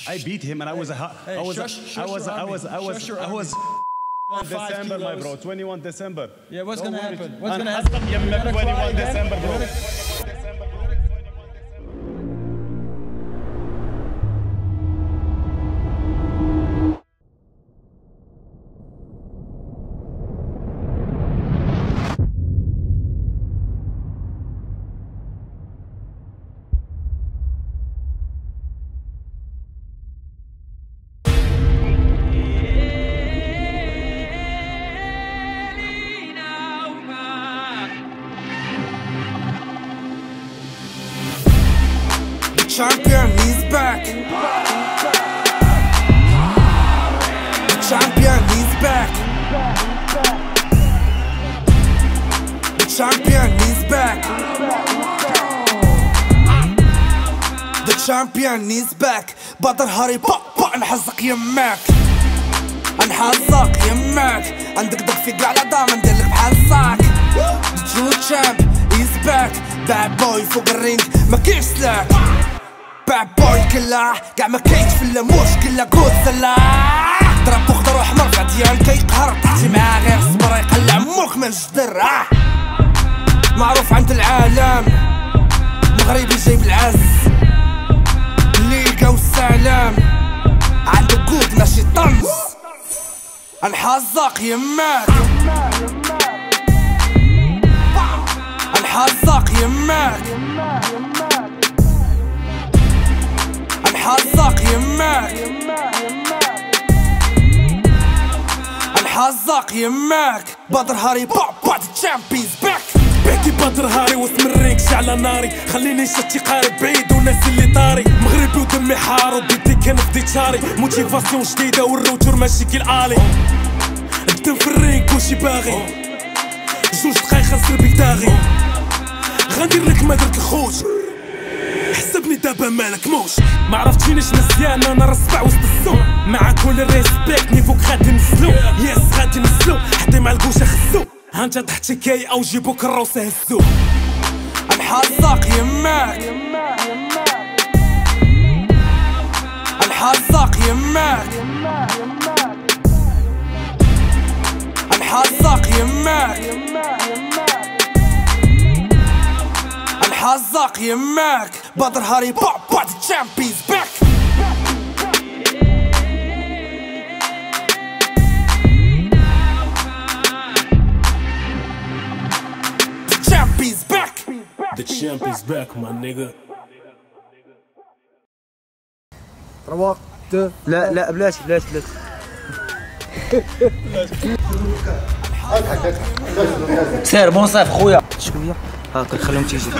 I beat him and I was December, my bro. 21 December. Yeah, what's gonna happen? What's gonna happen? 21 December, bro. Champion, he's back. The champion, he's back. The champion, he's back. The champion, he's back. بدر هاري با نحزق يماك، نحزق يماك. عندك دق في قاع العظام نديرلك بحال الصاك. The true champ, he's back. bad boy فوق الرينج ما كاينش سلاك. bad boy كلها قاع ما كاينش في اللموش كلها كود سلاح. ضرب وخضر وحمر في عديان كيقهر تحتي معاه غير صبر يقلع موك من الجدر. معروف عند العالم مغربي جايب العز الليقة والسلام. عنده كود ماشي طنز نحزق يماك، نحزق يماك، نحزق يماك، نحزق يماك. بدر هاري با تشامبيونز باك. بحكي بدر هاري واسم الريك شعلة ناري. خليني شتي قارب بعيد والناس اللي طاري. مغربي ودمي حار وبيدي كان في ديتشاري. موتيفاسيون جديدة والروتور ماشي كي الالي. الدم في الرينك وشي باغي. جوج دقايق خسر بيك داغي. غندير لك ما درت الخوت. حسبني دابا مالك موش. ما عرفتينيش مزيان انا رصبع وسط السوق. مع كل الريسبكت نيفوك غادي نزلو. يس غادي نزلو حطي مع الكوشه خزو. هانتا تحت كاي او جيبو كروسه هزو. نحزق يماك، نحزق يماك، نحزق يماك، نحزق يماك. بدر هاري با تشامبيونز باك. Champions back. The champ is back my nigga. 3 2 لا بلاش سير بون صيف خويا شويه هاكا خليهم تيجي.